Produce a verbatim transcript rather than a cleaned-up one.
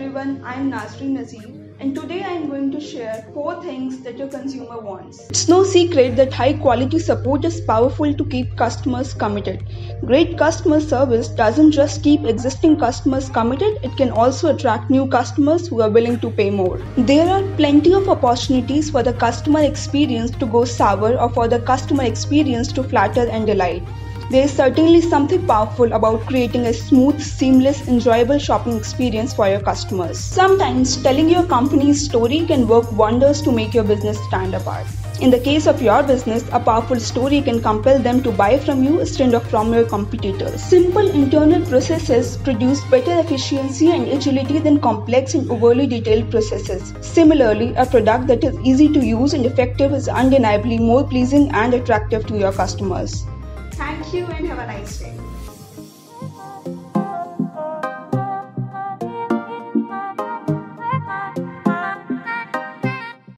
everyone, I am Nazreen Nazir, and today I am going to share four things that your consumer wants. It's no secret that high quality support is powerful to keep customers committed. Great customer service doesn't just keep existing customers committed, it can also attract new customers who are willing to pay more. There are plenty of opportunities for the customer experience to go sour or for the customer experience to flatter and delight. There is certainly something powerful about creating a smooth, seamless, enjoyable shopping experience for your customers. Sometimes telling your company's story can work wonders to make your business stand apart. In the case of your business, a powerful story can compel them to buy from you instead of from your competitors. Simple internal processes produce better efficiency and agility than complex and overly detailed processes. Similarly, a product that is easy to use and effective is undeniably more pleasing and attractive to your customers. Thank you and have a nice day.